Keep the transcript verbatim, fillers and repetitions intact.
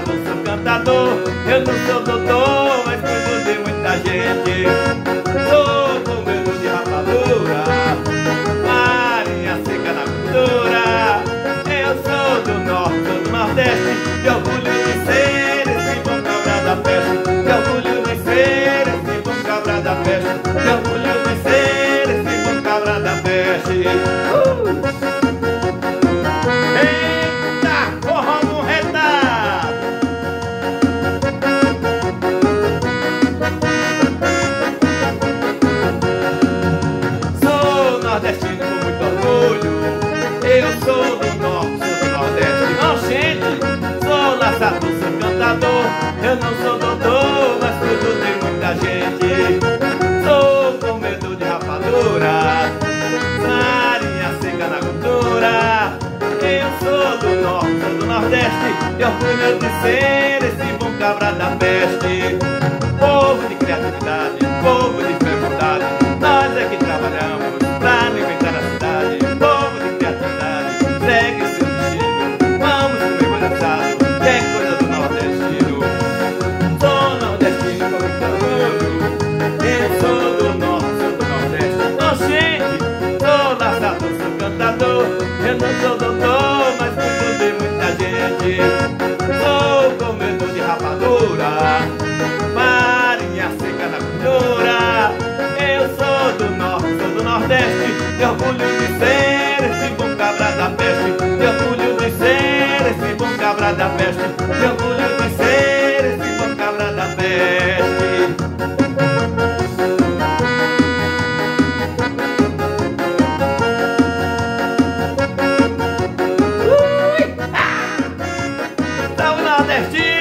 laçador, sou cantador. Eu não sou doutor, mas cuido de muita gente. Sou com medo de rapadura, farinha seca na cultura. Eu sou do norte, sou do nordeste, de orgulho de ser esse bom cabra da festa. De orgulho de ser esse bom cabra da festa. De orgulho de ser esse bom cabra da festa. uh! Nordestino com muito orgulho. Eu sou do norte, sou do nordeste. Não, gente, sou laçador, sou cantador. Eu não sou doutor, mas cuido de muita gente. Sou com medo de rapadura, farinha seca na cultura. Eu sou do norte, sou do nordeste, e orgulho de ser esse bom cabra da peste. Povo de criatividade, povo de fé e bondade, nós é que trabalhamos pra não inventar a cidade. Povo de criatividade, segue seu destino. Vamos comer coisa assado, que é coisa do nordestino. Sou nordestino com muito orgulho. Eu sou do norte, sou do nordeste. Não, gente, sou laçador, sou cantador. Eu não sou doutor, mas cuido de muita gente. Sou com medo de rapadura, farinha seca na cultura. Eu sou do norte, sou do nordeste, de orgulho de ser esse bom cabra da peste. De orgulho de ser esse bom cabra da peste. De orgulho de ser esse bom cabra da peste. Ui! Ah! Salve, nordestino!